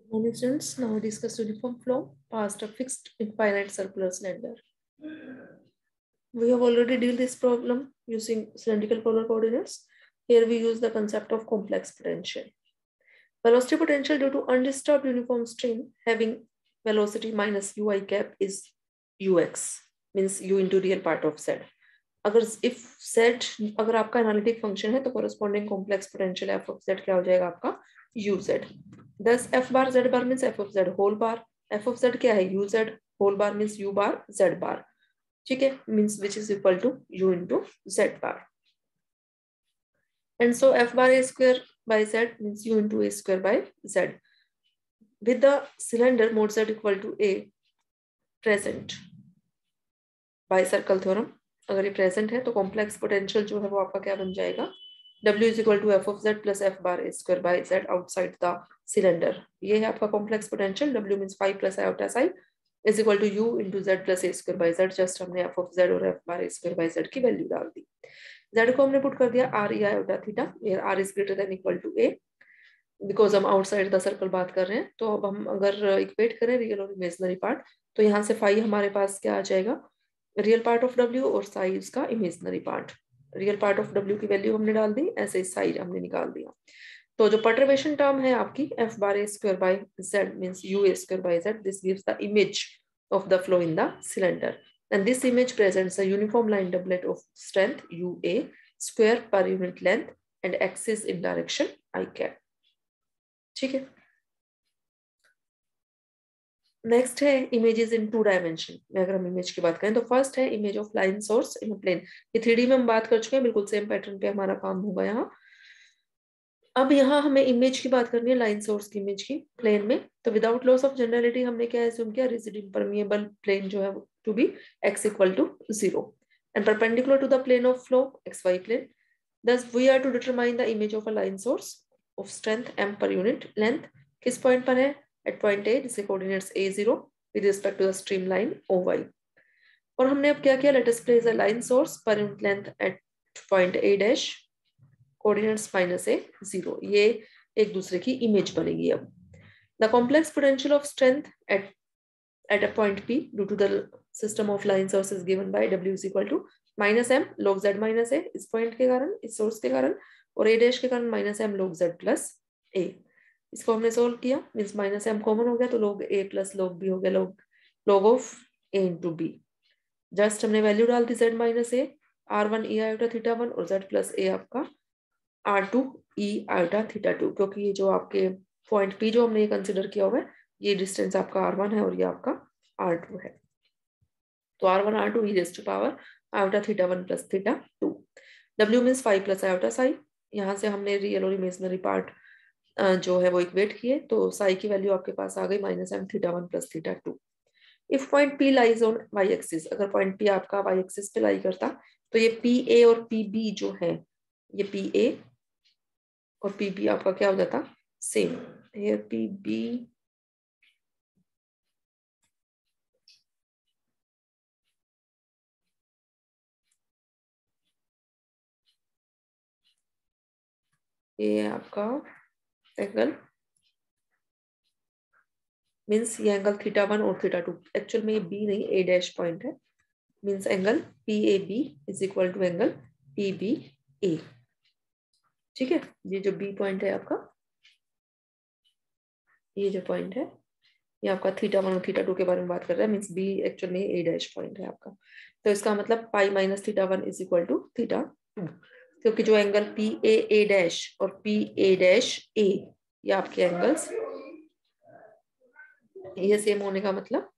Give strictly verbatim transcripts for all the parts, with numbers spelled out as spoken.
Morning students, now we discuss uniform flow past a fixed infinite circular cylinder. We have already dealt this problem using cylindrical polar coordinates. Here we use the concept of complex potential. Velocity potential due to undisturbed uniform stream having velocity minus ui cap is ux, means u into real part of z. अगर if z अगर आपका analytic function है तो corresponding complex potential f of z क्या हो जाएगा आपका uz. Thus f bar z bar means f of z whole bar. f of z क्या है uz whole bar means u bar z bar. ठीक है, means which is equal to u into z bar. And so f bar a square by z means u into a square by z. With the cylinder mod z equal to a present by circle theorem, अगर ये present है तो complex potential जो है वो आपका क्या बन जाएगा W is equal to f of z plus f bar a square by z outside the cylinder. ये है आपका complex potential. W means phi plus iota psi is equal to u into z plus a square by z. Just हमने f of z और f bar a square by z की value डाल दी. Z को हमने put कर दिया r e iota theta. Where r is greater than equal to a. Because हम outside the circle बात कर रहे हैं, तो अब हम अगर इक्वेट करें रियल और इमेजिनरी पार्ट, तो यहाँ से phi हमारे पास क्या आ जाएगा, रियल पार्ट ऑफ W और साई इसका imaginary part. Real part of W की वैल्यू हमने डाल दी, ऐसे साइड हमने निकाल दिया. तो जो परटर्बेशन टर्म है आपकी f bar a square by z means u a square by z, this gives the image of the flow in the cylinder, and this image presents a uniform line doublet of strength ua square per unit length and axis in direction I cap. ठीक है. Next है images in to dimension में. अगर हम image की बात करें तो फर्स्ट है image of line source in plane. ये थ्री डी में हम बात कर चुके हैं, बिल्कुल सेम पैटर्न पे हमारा काम होगा यहाँ. अब यहाँ हमें इमेज की बात करनी है, लाइन सोर्स की इमेज की प्लेन में. तो विदाउट लॉस ऑफ जनरलिटी हमने क्या एज्यूम किया, रिजिड इम्परमिएबल प्लेन जो है to be x equal to zero and perpendicular to the plane of flow x y plane. Thus we are to determine the image of a line source of strength m per unit length. किस point पर है, at point A, जिसके coordinates a zero with respect to the streamline O Y. और हमने अब क्या किया, let us place a line source per unit length at point A dash, coordinates minus a zero. ये एक दूसरे की इमेज बनेगी. अब the complex potential of strength at at a point P due to the system of line source is given by W is equal to minus m log z minus a, इस point के कारण, इस source के कारण, और a dash के कारण minus m log z plus a. इसको हमने सोल्व किया, मीन्स माइनस m कॉमन हो गया तो log a plus log b हो गया, log log of a into b. Just हमने वैल्यू डाल दी z minus a, r one e iota theta one और z प्लस a आपका r two e iota theta two, क्योंकि ये जो आपके पॉइंट p जो हमने ये कंसिडर किया हुआ है, ये डिस्टेंस आपका आर वन है और ये आपका आर टू है. तो r one r two e raise to power iota theta one plus theta two. W means five plus iota psi. यहाँ से हमने रियल और इमेजिनरी पार्ट जो है वो इक्वेट किए, तो साई की वैल्यू आपके पास आ गई minus m theta one plus theta two. If point P lies on y axis, अगर पॉइंट P आपका वाई एक्सिस पे लाई करता तो ये पी ए और पी बी जो है, ये पी ए और पी बी आपका क्या हो जाता, सेम. ये पी बी ये आपका एंगल मीन्स ये एंगल थीटा वन और थीटा टू, एक्चुअल में ये बी नहीं ए डैश पॉइंट है, means angle P A B is equal to angle P B A. ठीक है, ये जो बी पॉइंट है आपका, ये जो पॉइंट है ये आपका थीटा वन और थीटा टू के बारे में बात कर रहा है, मीन्स बी एक्चुअल में ए डैश पॉइंट है आपका. तो इसका मतलब pi minus theta one is equal to theta two, क्योंकि जो angle P A A dash और पी ए डैश ए ये आपके एंगल्स, ये सेम होने का मतलब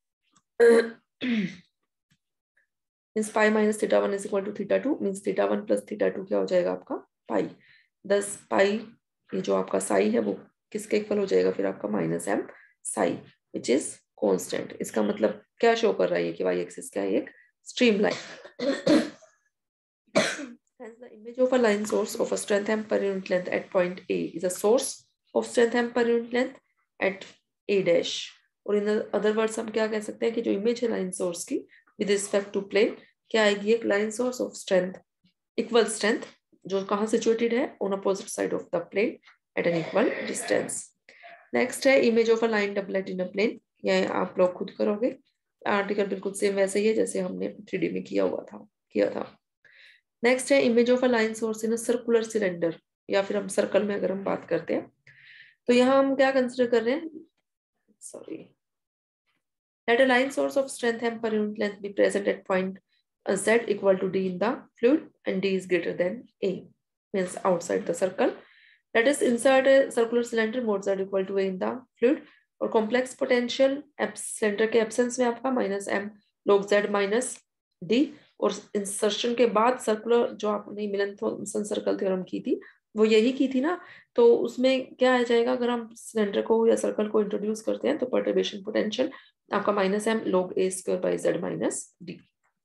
means pi minus theta one is equal to theta two, means theta one plus theta two क्या हो जाएगा आपका पाई. दस पाई ये जो आपका साई है वो किसके इक्वल हो जाएगा फिर आपका minus m psi which is constant. इसका मतलब क्या शो कर रहा है कि वाई एक्सिस क्या है, एक stream line. Hence the image of a line source of a strength m per unit length at point A is a source of strength m per unit length at A dash. और in other words हम क्या कह सकते हैं कि जो image है line source की विद रिस्पेक्ट टू प्लेन क्या आएगी, एक line source of strength equal strength जो कहाँ सिचुएटेड है, on opposite side of the plane at an equal distance. Next है image of a line doublet in a plane, ये आप लोग खुद करोगे। आर्टिकल बिल्कुल सेम वैसे ही है जैसे हमने थ्री डी में किया हुआ था किया था। नेक्स्ट है image of a line source in a circular cylinder, या फिर हम सर्कल में अगर हम बात करते हैं तो यहाँ हम क्या कंसिडर कर रहे हैं, sorry, let a line source of strength m per unit length be present at point uh, z equal to d in the fluid and d is greater than a, means outside the circle. Let us insert a circular cylinder mod z equal to a in the fluid, और complex potential cylinder के absence में आपका minus M log z minus D, और insertion के बाद circular जो आपने मिलन Thompson circle theorem की थी वो यही की थी ना, तो उसमें क्या आ जाएगा, अगर हम सिलेंडर को या सर्कल को इंट्रोड्यूस करते हैं तो परटर्बेशन पोटेंशियल आपका minus M log a square by Z minus D.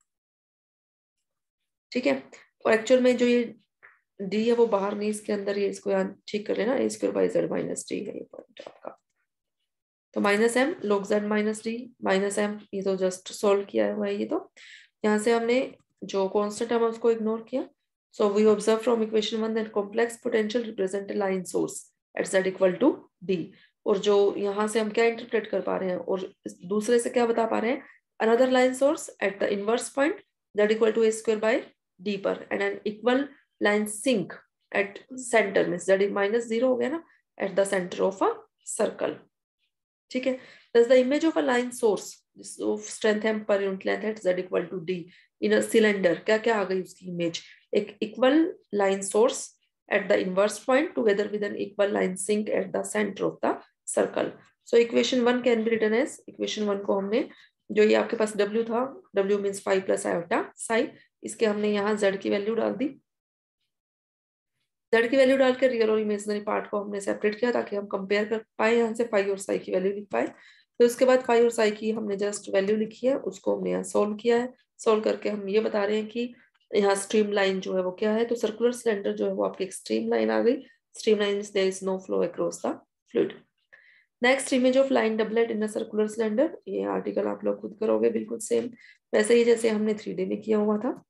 ठीक है, और एक्चुअल में जो ये डी है वो बाहर नहीं, इसके अंदर ये इसको यहाँ ठीक कर लेना, a square by Z minus D है ये पॉइंट आपका। तो minus M log z minus D minus M, ये तो जस्ट सोल्व किया हुआ है ये तो। यहाँ से हमने जो कॉन्स्टेंट है उसको इग्नोर किया। So we observe from equation one that complex potential represent line source at z equal to D, और जो यहाँ से हम क्या इंटरप्रेट कर पा रहे हैं, और दूसरे से क्या बता पा रहे हैं, another line source at the inverse point z equal to a square by D पर, and an equal line sink at centre में z माइनस जीरो हो गया ना, at the centre of a circle. ठीक है, thus the image of a line source of strength m per unit length at z equal to d in a cylinder, क्या क्या आ गई उसकी इमेज, एक equal line source at the inverse point together with an equal line sink at the center of the circle. So equation one can be written as, equation one को हमने जो ये आपके पास w था, w means five plus iota psi, इसके हमने यहाँ z की वैल्यू डाल दी, z की वैल्यू डालकर रियल और इमेजिनरी पार्ट को हमने सेपरेट किया ताकि हम कंपेयर कर पाए, यहाँ से फाई और साई की वैल्यू लिख पाए। तो उसके बाद फाई और साई की हमने जस्ट वैल्यू लिखी है, उसको हमने यहाँ सोल्व किया है। सोल्व करके हम ये बता रहे हैं कि यहाँ स्ट्रीम लाइन जो है वो क्या है, तो सर्कुलर सिलेंडर जो है वो आपकी एक स्ट्रीम लाइन आ गई। Stream line is there is no flow across the fluid. Next image of line doublet in a circular cylinder, ये आर्टिकल आप लोग खुद करोगे बिल्कुल सेम वैसे ही जैसे हमने थ्री डी में किया हुआ था।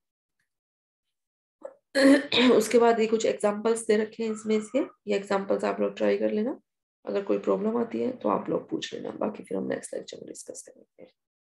उसके बाद ये कुछ एग्जांपल्स दे रखे हैं इसमें, इसके ये एग्जांपल्स आप लोग ट्राई कर लेना, अगर कोई प्रॉब्लम आती है तो आप लोग पूछ लेना, बाकी फिर हम नेक्स्ट लेक्चर में डिस्कस करेंगे।